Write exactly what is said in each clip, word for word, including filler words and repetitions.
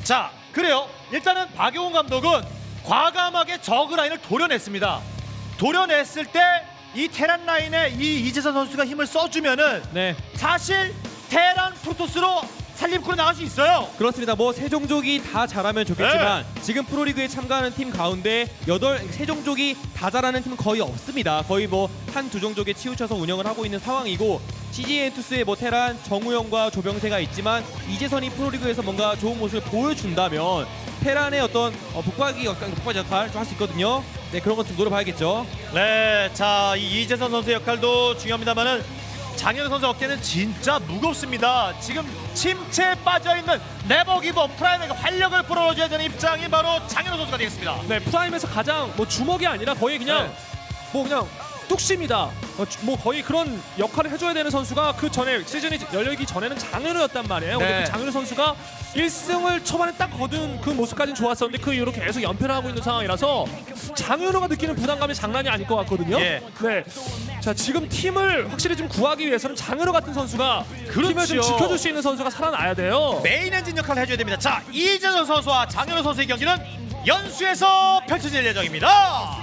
자, 그래요. 일단은 박용훈 감독은 과감하게 저그 라인을 도려냈습니다. 도려냈을 때 이 테란 라인에 이 이재선 선수가 힘을 써주면은 네. 사실 테란 프로토스로 살림꾼에 나갈 수 있어요. 그렇습니다. 뭐 세종족이 다 잘하면 좋겠지만 네. 지금 프로리그에 참가하는 팀 가운데 여덟 세종족이 다 잘하는 팀은 거의 없습니다. 거의 뭐 한 두 종족에 치우쳐서 운영을 하고 있는 상황이고 씨지엔투스의 뭐 테란 정우영과 조병세가 있지만 이재선이 프로리그에서 뭔가 좋은 모습을 보여준다면 테란의 어떤 어, 북박이 역할, 북박이 역할 좀 할 수 있거든요. 네, 그런 것 좀 노려봐야겠죠. 네, 자, 이 이재선 선수의 역할도 중요합니다만은 장현우 선수 어깨는 진짜 무겁습니다. 지금 침체에 빠져있는 네버 기브 프라임에게 활력을 불어넣어줘야 되는 입장이 바로 장현우 선수가 되겠습니다. 네, 프라임에서 가장 뭐 주먹이 아니라 거의 그냥 네. 뭐 그냥 뚝심이다. 어, 주- 뭐 거의 그런 역할을 해줘야 되는 선수가 그 전에 시즌이 열리기 전에는 장현우였단 말이에요. 네. 근데 그 장현우 선수가 일 승을 초반에 딱 거둔 그 모습까지는 좋았었는데 그 이후로 계속 연패를 하고 있는 상황이라서 장현우가 느끼는 부담감이 장난이 아닐 것 같거든요. 예. 네. 자, 지금 팀을 확실히 좀 구하기 위해서는 장현우 같은 선수가 팀을 좀 그렇죠. 지켜줄 수 있는 선수가 살아나야 돼요. 메인 엔진 역할을 해줘야 됩니다. 자, 이재선 선수와 장현우 선수의 경기는 연수에서 펼쳐질 예정입니다.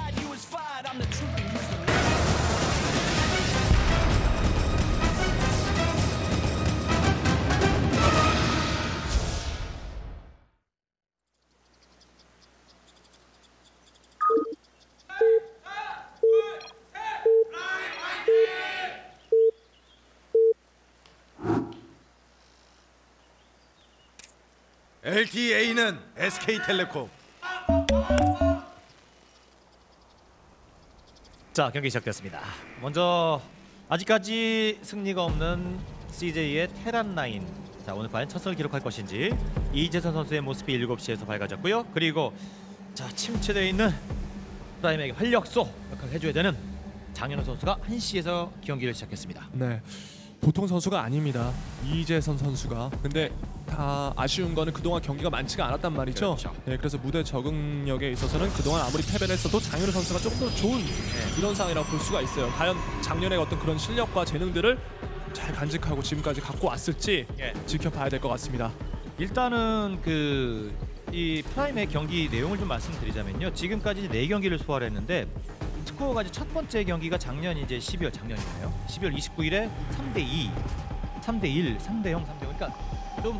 엘티에이는 에스케이텔레콤. 자, 경기 시작됐습니다. 먼저 아직까지 승리가 없는 씨제이의 테란 라인. 자, 오늘 과연 첫 선을 기록할 것인지 이재선 선수의 모습이 일곱 시에서 밝아졌고요. 그리고 자, 침체되어 있는 프라임에게 활력소 역할을 해줘야 되는 장현우 선수가 한 시에서 경기를 시작했습니다. 네, 보통 선수가 아닙니다. 이재선 선수가. 근데 다 아쉬운 거는 그동안 경기가 많지가 않았단 말이죠. 그렇죠. 네, 그래서 무대 적응력에 있어서는 그동안 아무리 패배를 했어도 장현우 선수가 조금 더 좋은 이런 상황이라고 볼 수가 있어요. 과연 작년의 어떤 그런 실력과 재능들을 잘 간직하고 지금까지 갖고 왔을지 예. 지켜봐야 될 것 같습니다. 일단은 그 이 프라임의 경기 내용을 좀 말씀드리자면요. 지금까지 네 경기를 소화를 했는데 스코어가 이제 첫 번째 경기가 작년 이제 십이월 작년이네요. 십이월 이십구일에 삼 대 이, 삼 대 일, 삼 대 영, 삼 대 영. 그러니까 좀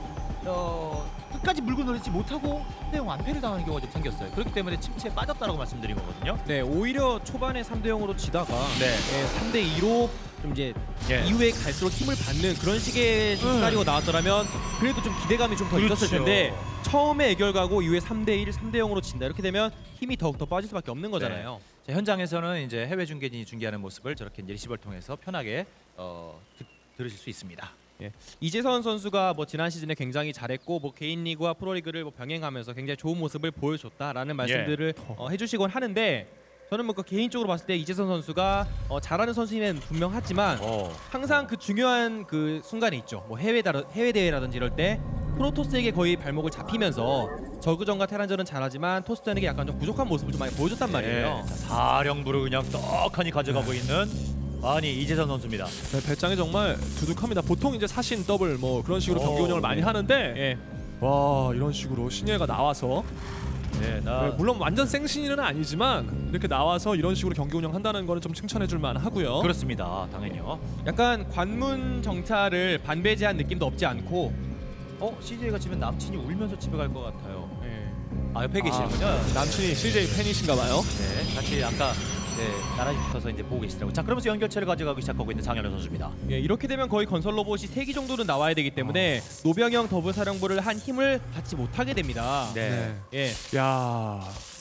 어, 끝까지 물고 늘지 못하고 삼 대 영 완패를 당하는 경우가 좀 생겼어요. 그렇기 때문에 침체에 빠졌다라고 말씀드린 거거든요. 네, 오히려 초반에 삼 대 영으로 지다가 네. 네, 삼 대 이로 좀 이제 예. 이후에 갈수록 힘을 받는 그런 식의 음. 시나리오가 나왔더라면 그래도 좀 기대감이 좀 더 그렇죠. 있었을 텐데 처음에 애결가고 이후에 삼 대 일, 삼 대 영으로 진다. 이렇게 되면 힘이 더욱 더 빠질 수밖에 없는 거잖아요. 자, 현장에서는 이제 해외 중계진이 중계하는 모습을 저렇게 이제 리시버를 통해서 편하게 어, 듣, 들으실 수 있습니다. 예. 이재선 선수가 뭐 지난 시즌에 굉장히 잘했고 뭐 개인 리그와 프로리그를 뭐 병행하면서 굉장히 좋은 모습을 보여줬다라는 말씀들을 어, 해주시곤 하는데 저는 뭐 그 개인적으로 봤을 때 이재선 선수가 어, 잘하는 선수임은 분명하지만 어. 항상 그 중요한 그 순간에 있죠. 뭐 해외 다 해외 대회라든지 이럴 때 프로토스에게 거의 발목을 잡히면서 저그전과 테란전은 잘하지만 토스전에게 약간 좀 부족한 모습을 좀 많이 보여줬단 말이에요. 자, 사령부를 그냥 떡하니 가져가고 있는 아니 이재선 선수입니다. 네, 배짱이 정말 두둑합니다. 보통 이제 사신 더블 뭐 그런 식으로 경기 오, 운영을 많이 네. 하는데 예. 와, 이런 식으로 신예가 나와서 네, 나 네, 물론 완전 생신은 아니지만 이렇게 나와서 이런 식으로 경기 운영한다는 거는 좀 칭찬해줄 만하고요. 그렇습니다. 당연히요. 약간 관문 정찰을 반배제한 느낌도 없지 않고 어, 씨제이가 지금 남친이 울면서 집에 갈 것 같아요. 예. 아, 옆에 아, 계시는군요. 남친이 씨제이 팬이신가봐요. 네, 같이 아까 네, 나란히 붙어서 이제 보고 계시더라고요. 자, 그러면서 연결체를 가져가기 시작하고 있는 장현우 선수입니다. 예, 이렇게 되면 거의 건설 로봇이 세 기 정도는 나와야 되기 때문에 노병영 더블 사령부를 한 힘을 받지 못하게 됩니다. 네. 예. 야,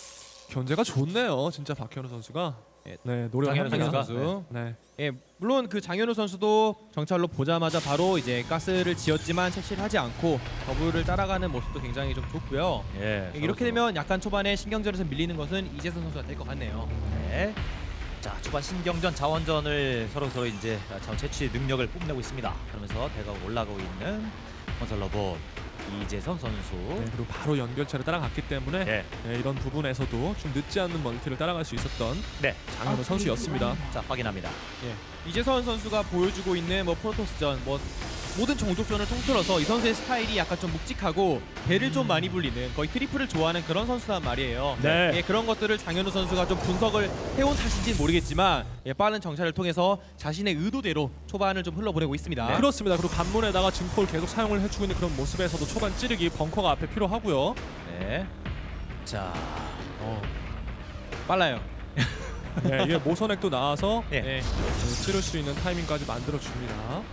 견제가 좋네요. 진짜 박현우 선수가. 예. 네, 노력을 장현우 합니다. 선수가. 선수. 네. 예, 물론 그 장현우 선수도 정찰로 보자마자 바로 이제 가스를 지었지만 채취를 하지 않고 더블을 따라가는 모습도 굉장히 좀 좋고요. 예. 예, 이렇게 되면 약간 초반에 신경전에서 밀리는 것은 이재선 선수가 될 것 같네요. 네. 자, 초반 신경전 자원전을 서로 서로 이제 자원 채취 능력을 뽐내고 있습니다. 그러면서 대각으로 올라가고 있는 건설 로봇 이재선 선수. 네, 그리고 바로 연결체를 따라갔기 때문에 네. 네, 이런 부분에서도 좀 늦지 않는 멀티를 따라갈 수 있었던 네. 장현우 선수였습니다. 자, 확인합니다. 예. 이재선 선수가 보여주고 있는 뭐 프로토스전 뭐 모든 정독전을 통틀어서 이 선수의 스타일이 약간 좀 묵직하고 배를 좀 많이 불리는 거의 트리플을 좋아하는 그런 선수란 말이에요. 네. 예, 그런 것들을 장현우 선수가 좀 분석을 해온 탓인지는 모르겠지만 예, 빠른 정찰을 통해서 자신의 의도대로 초반을 좀 흘러보내고 있습니다. 네. 그렇습니다. 그리고 관문에다가 증폭을 계속 사용을 해주고 있는 그런 모습에서도 초반 찌르기 벙커가 앞에 필요하고요. 네. 자, 어, 빨라요. 네, 이게 모선액도 나와서 예. 네. 찌를 수 있는 타이밍까지 만들어 줍니다.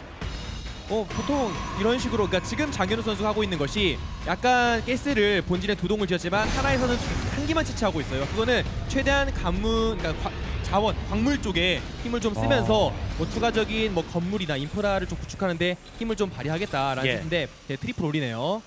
어, 보통 이런 식으로 그러니까 지금 장현우 선수가 하고 있는 것이 약간 가스를 본진에 두 동을 지었지만 하나에서는 한 기만 채취하고 있어요. 그거는 최대한 관문 그러니까 과, 자원, 광물 쪽에 힘을 좀 쓰면서 어. 뭐 추가적인 뭐 건물이나 인프라를 좀 구축하는데 힘을 좀 발휘하겠다라는 예. 뜻인데 네, 트리플 올리네요.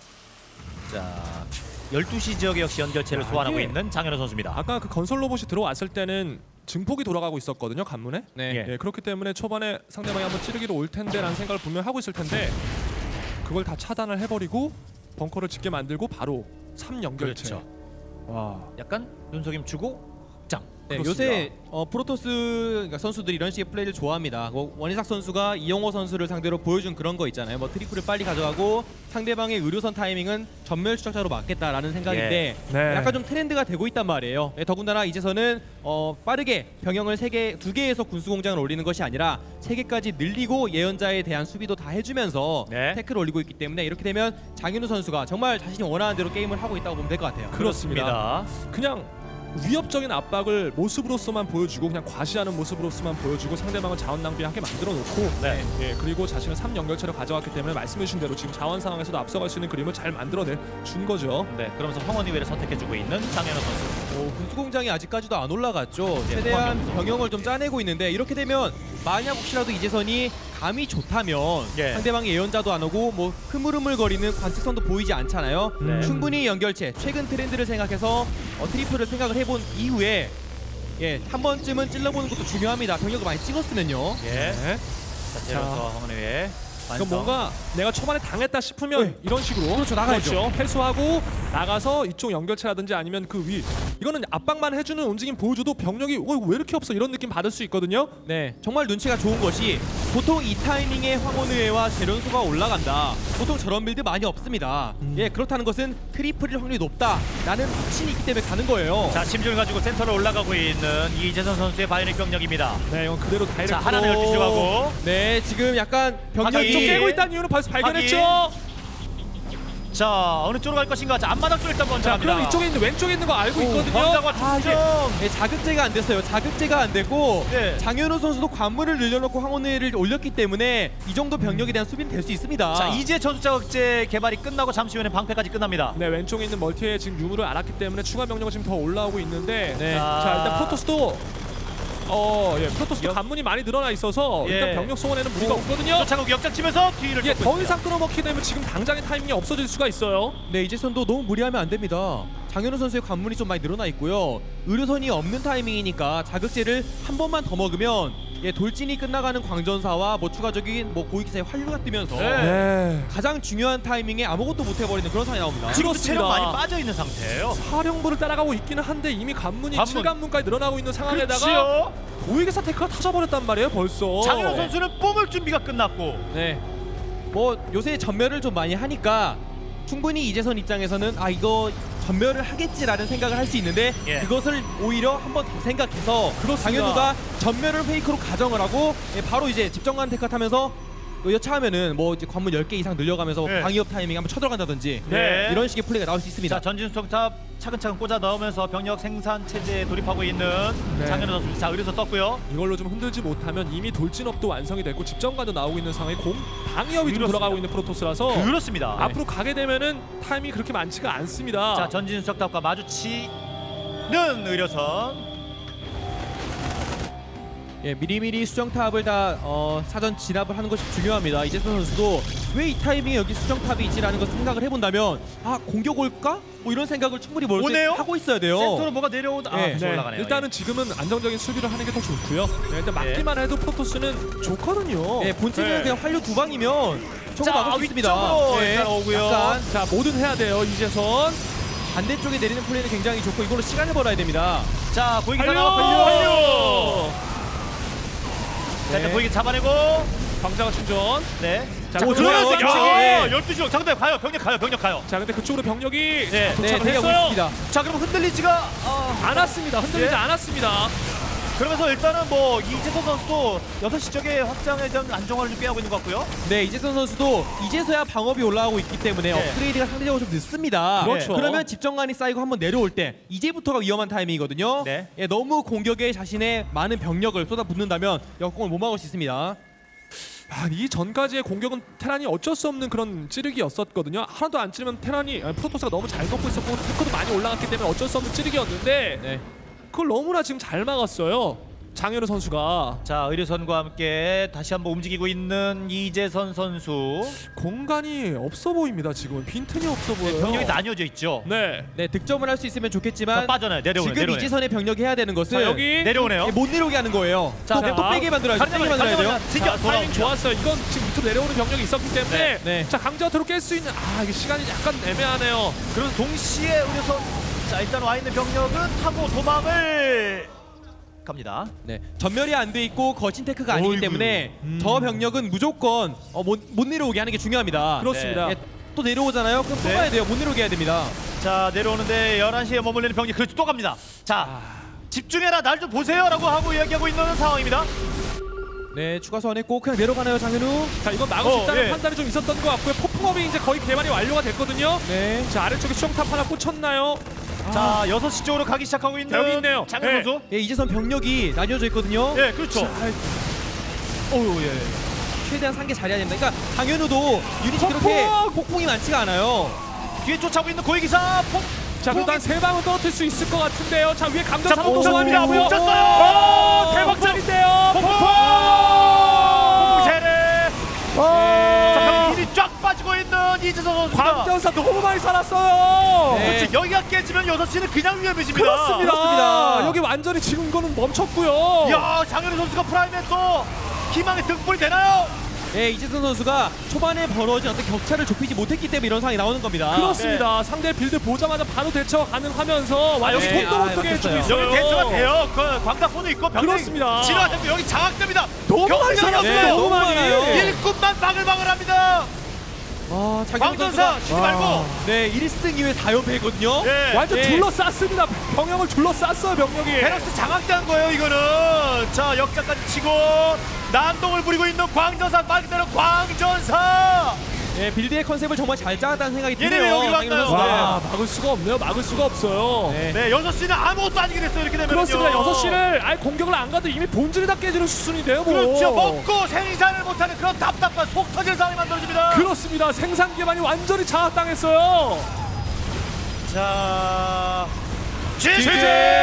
자, 열두 시 지역에 역시 연결체를 야, 소환하고 이게- 있는 장현우 선수입니다. 아까 그 건설 로봇이 들어왔을 때는 증폭이 돌아가고 있었거든요. 관문에. 네. 예. 예, 그렇기 때문에 초반에 상대방이 한번 찌르기로 올 텐데라는 생각을 분명히 하고 있을 텐데 그걸 다 차단을 해버리고 벙커를 짓게 만들고 바로 삼 연결체. 그렇죠. 와. 약간 눈속임 주고 확장. 네, 그렇습니다. 요새 어, 프로토스 그러니까 선수들이 이런 식의 플레이를 좋아합니다. 뭐, 원희삭 선수가 이영호 선수를 상대로 보여준 그런 거 있잖아요. 뭐 트리플을 빨리 가져가고 상대방의 의료선 타이밍은 전멸 추적자로 막겠다라는 생각인데 네. 약간 좀 트렌드가 되고 있단 말이에요. 네, 더군다나 이제서는 어, 빠르게 병영을 세 개, 두 개에서 군수공장을 올리는 것이 아니라 세 개까지 늘리고 예언자에 대한 수비도 다 해주면서 네. 태클을 올리고 있기 때문에 이렇게 되면 장윤우 선수가 정말 자신이 원하는 대로 게임을 하고 있다고 보면 될 것 같아요. 그렇습니다. 그냥 위협적인 압박을 모습으로서만 보여주고 그냥 과시하는 모습으로서만 보여주고 상대방을 자원 낭비하게 만들어 놓고 네. 예, 그리고 자신은 삼 연결체를 가져왔기 때문에 말씀해 주신 대로 지금 자원 상황에서도 앞서갈 수 있는 그림을 잘 만들어내 준 거죠. 네, 그러면서 황원이웨를 선택해주고 있는 장현우 선수. 어, 군수공장이 아직까지도 안 올라갔죠. 네, 최대한 포항 병영을 좀 짜내고 있는데 이렇게 되면 만약 혹시라도 이재선이 감이 좋다면 예. 상대방의 예언자도 안 오고 뭐 흐물흐물거리는 관측선도 보이지 않잖아요. 네. 충분히 연결체 최근 트렌드를 생각해서 어, 트리플을 생각을 해본 이후에 예, 한 번쯤은 찔러보는 것도 중요합니다. 병력을 많이 찍었으면요. 예. 네. 자, 제로서 황원이웨. 그럼 뭔가 내가 초반에 당했다 싶으면 네. 이런 식으로 그렇죠, 나가야죠. 그렇죠. 회수하고 나가서 이쪽 연결체라든지 아니면 그 위 이거는 압박만 해주는 움직임 보여줘도 병력이 어, 왜 이렇게 없어 이런 느낌 받을 수 있거든요. 네, 정말 눈치가 좋은 것이 보통 이 타이밍에 황혼의회와 재련소가 올라간다. 보통 저런 빌드 많이 없습니다. 음. 예, 그렇다는 것은 트리플일 확률이 높다라는 확신이 있기 때문에 가는 거예요. 자, 심지를 가지고 센터로 올라가고 있는 이재선 선수의 바이오닉 병력입니다. 네, 이건 그대로 다이렉트로. 자, 하나는 열두 시로 가고. 네, 지금 약간 병력이 이- 좀 깨고 있다는 이유는 벌써 발견했죠. 자, 어느 쪽으로 갈 것인가? 자, 앞마당 쪽 일단 먼저 자, 갑니다. 그럼 이쪽에 있는 왼쪽에 있는 거 알고 있거든요. 광자와 아, 이게 특정. 예, 자극제가 안 됐어요. 자극제가 안 되고 네. 장현우 선수도 관문을 늘려놓고 황혼의회를 올렸기 때문에 이 정도 병력에 대한 수비는 될 수 있습니다. 자, 이제 저수자극제 개발이 끝나고 잠시 후에는 방패까지 끝납니다. 네, 왼쪽에 있는 멀티에 지금 유무를 알았기 때문에 추가 병력은 지금 더 올라오고 있는데 네. 자, 자, 일단 프로토스도 어, 예, 프로토스도 관문이 많이 늘어나 있어서 예. 일단 병력 소원에는 무리가 없거든요. 쫓아가고 역장치면서 뒤를 예, 쫓고 더 있습니다. 이상 끌어먹게 되면 지금 당장의 타이밍이 없어질 수가 있어요. 네, 이제선도 너무 무리하면 안 됩니다. 장현우 선수의 관문이 좀 많이 늘어나 있고요. 의료선이 없는 타이밍이니까 자극제를 한 번만 더 먹으면 예, 돌진이 끝나가는 광전사와 뭐 추가적인 뭐 고위기사의 환류가 뜨면서 네. 네. 가장 중요한 타이밍에 아무것도 못 해버리는 그런 상황이 나옵니다. 지금도 체력 그렇습니다. 많이 빠져 있는 상태예요. 사령부를 따라가고 있기는 한데 이미 관문이 관문. 칠 관문까지 늘어나고 있는 상황에다가 그렇지요. 고위기사 테크가 터져버렸단 말이에요 벌써. 장현우 선수는 뿜을 준비가 끝났고. 네. 뭐 요새 전멸을 좀 많이 하니까 충분히 이재선 입장에서는 아 이거 전멸을 하겠지라는 생각을 할 수 있는데 예. 그것을 오히려 한 번 더 생각해서 그렇습니다. 장현우가 전멸을 페이크로 가정을 하고 예, 바로 이제 집정관 테크 타면서 여차하면은 뭐 이제 관문 열 개 이상 늘려가면서 네. 방위업 타이밍 한번 쳐들어간다든지 네. 이런 식의 플레이가 나올 수 있습니다. 자, 전진수정탑 차근차근 꽂아 넣으면서 병력 생산 체제에 돌입하고 있는 네. 장현우 선수. 자, 의료서 떴고요. 이걸로 좀 흔들지 못하면 이미 돌진업도 완성이 됐고 집정관도 나오고 있는 상황에 공 방위업이 좀 그렇습니다. 돌아가고 있는 프로토스라서 그렇습니다. 앞으로 가게 되면은 타이밍이 그렇게 많지가 않습니다. 자, 전진수정탑과 마주치는 의료선. 예, 미리미리 수정탑을 다 어, 사전 진압을 하는 것이 중요합니다. 이재선 선수도 왜 이 타이밍에 여기 수정탑이 있지라는 것을 생각을 해본다면 아 공격 올까? 뭐 이런 생각을 충분히 멀 오네요? 하고 있어야 돼요. 센터로 뭐가 내려오다. 아, 예. 다시 네, 올라가네요. 일단은 지금은 안정적인 수비를 하는 게 더 좋고요. 네, 일단 맞기만 해도 프로토스는 좋거든요. 예, 본진은 네. 그냥 활류 두 방이면 자, 저거 막을 수 있습니다. 위쪽으로 예, 일단 오고요. 약간 자, 뭐든 해야 돼요 이재선. 반대쪽에 내리는 플레이는 굉장히 좋고 이걸로 시간을 벌어야 됩니다. 자, 고위기사 활류! 나왔고요. 활류! 자, 일단 네. 고위기 잡아내고. 광자가 충전. 네. 자, 오, 그 좋아요. 들어가서 야, 양측이- 네. 열두 시 상대 가요. 병력 가요. 병력 가요. 자, 근데 그쪽으로 병력이 네. 네, 도착을 대기하고 했어요. 있습니다. 자, 그럼 흔들리지가 어, 안 왔습니다. 흔들리지 예. 않았습니다. 그러면서 일단은 뭐 이재선 선수도 여섯 시 쪽에 확장에 대한 안정화를 좀 꾀하고 있는 것 같고요. 네, 이재선 선수도 이제서야 방업이 올라가고 있기 때문에 네. 업그레이드가 상대적으로 좀 늦습니다. 그렇죠. 그러면 집정관이 쌓이고 한번 내려올 때 이제부터가 위험한 타이밍이거든요. 네. 예, 너무 공격에 자신의 많은 병력을 쏟아붓는다면 역공을 못 막을 수 있습니다. 아, 이 전까지의 공격은 테란이 어쩔 수 없는 그런 찌르기였었거든요. 하나도 안 찌르면 테란이 아니, 프로토스가 너무 잘 걷고 있었고 테크도 많이 올라갔기 때문에 어쩔 수 없는 찌르기였는데 네. 그걸 너무나 지금 잘 막았어요. 장현우 선수가. 자, 의료선과 함께 다시 한번 움직이고 있는 이재선 선수. 공간이 없어 보입니다. 지금은 빈틈이 없어 보여요. 병력이 나뉘어져 있죠. 네. 네, 득점을 할 수 있으면 자, 좋겠지만 빠져나요. 내려오네. 지금 내려오네. 이재선의 병력이 해야 되는 것은 자, 여기 내려오네요. 예, 못 내려오게 하는 거예요. 자, 또, 네. 또 빼게 만들어야죠. 빼게 만들어야 돼요. 튕겨 자, 타이밍 돌아옵니다. 좋았어요. 이건 지금 밑으로 내려오는 병력이 있었기 때문에 네, 네. 자, 강자투로 깰 수 있는 아, 이게 시간이 약간 애매하네요. 그래서 동시에 의료선 자, 일단 와 있는 병력은 타고 도망을 갑니다. 네, 전멸이 안 돼 있고 거친 테크가 아니기 어이구. 때문에 저 병력은 무조건 어, 못, 못 내려오게 하는 게 중요합니다. 그렇습니다. 예, 또 내려오잖아요. 그럼 또 네. 가야 돼요. 못 내려오게 해야 됩니다. 자, 내려오는데 열한 시에 머물리는 병력 그렇죠. 또 갑니다. 자, 집중해라. 날 좀 보세요라고 하고 이야기하고 있는 상황입니다. 네, 추가 소환했고 그냥 내려가나요, 장현우? 자, 이건 막을 수 어, 있다는 예. 판단이 좀 있었던 것 같고요. 폭풍업이 이제 거의 개발이 완료가 됐거든요. 네. 자, 아래쪽에 수영탑 하나 꽂혔나요? 자, 여섯 시 쪽으로 가기 시작하고 있는 여기 있네요. 장현 네. 선수. 예, 이재선 병력이 나뉘어져 있거든요. 예, 그렇죠. 어우, 예. 최대한 상계 잘해야 됩니다. 그러니까 장현우도 유닛이 폭풍! 그렇게 폭풍이 많지가 않아요. 뒤에 쫓아오고 있는 고위기사 폭. 자, 그래도 한 세 방은 떨어뜨릴 수 있을 것 같은데요. 자, 위에 자, 감전사도 멈췄습니다. 소환이라고요. 멈췄어요. 오, 대박짜리인데요. 폭풍! 폭풍! 세례. 자, 병이 쫙 빠지고 있는 이재선 선수입니다. 광전사 너무 많이 살았어요. 네. 그렇지. 여기가 깨지면 여섯 시는 그냥 위험해집니다. 그렇습니다. 그렇습니다. 여기 완전히 지금 거는 멈췄고요. 야, 장현우 선수가 프라임에 또 희망의 등불이 되나요? 예, 이재선 선수가 초반에 벌어진 어떤 격차를 좁히지 못했기 때문에 이런 상황이 나오는 겁니다. 그렇습니다. 상대 빌드 보자마자 바로 대처 가능하면서 완전 여기 손도 못 아, 뜨게 해주고 막혔어요. 있어요. 여기 대처가 돼요. 그 광탁포도 있고 병력이 그렇습니다. 진화되고 여기 장악됩니다. 너무 많이 병력이 살았어요. 네, 없어요. 너무 많아요. 일꾼만 바글바글합니다. 아, 장현우 광전사 선수가 쉬지 말고. 네, 일 승 이후에 사 연패거든요. 예. 완전 예. 둘러쌌습니다. 병력을 둘러쌌어요, 병력이. 베럭스 장악된 거예요, 이거는. 자, 역자까지 치고 난동을 부리고 있는 광전사, 말 그대로 광전사. 예, 빌드의 컨셉을 정말 잘 짜왔다는 생각이 얘네 드네요. 여기로 장현우 왔나요? 선수가. 와, 막을 수가 없네요. 막을 수가 없어요. 네. 네, 여섯 시는 아무것도 아니게 됐어요, 이렇게 되면요. 그렇습니다. 여섯 시를 아예 공격을 안 가도 이미 본질이 다 깨지는 수순인데요, 뭐. 그렇죠. 먹고 생산을 못하는 그런 답답한 속 터질 상황이 만들어집니다. 그렇습니다. 생산 기반이 완전히 장악당했어요. 자, 지지! 지지!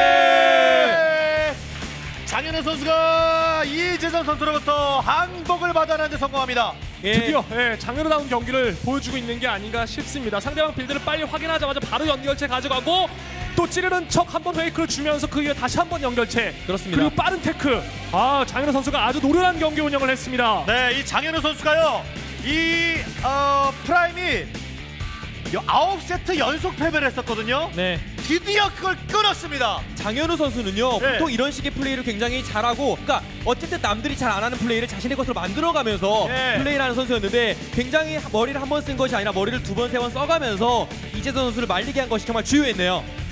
장현우 선수가 이재선 선수로부터 항복을 받아내는 데 성공합니다. 예. 드디어 예, 장르다운 경기를 보여주고 있는 게 아닌가 싶습니다. 상대방 빌드를 빨리 확인하자마자 바로 연결체 가져가고 또 찌르는 척 한번 페이크를 주면서 그 이후에 다시 한번 연결체. 그렇습니다. 그리고 빠른 테크. 아, 장현우 선수가 아주 노련한 경기 운영을 했습니다. 네, 이 장현우 선수가요, 이 어, 프라임이 여- 아홉 세트 연속 패배를 했었거든요. 네. 드디어 그걸 끊었습니다. 장현우 선수는요, 네. 보통 이런 식의 플레이를 굉장히 잘하고, 그러니까 어쨌든 남들이 잘 안 하는 플레이를 자신의 것으로 만들어가면서 네. 플레이를 하는 선수였는데 굉장히 머리를 한 번 쓴 것이 아니라 머리를 두 번, 세 번 써가면서 이재선 선수를 말리게 한 것이 정말 주요했네요.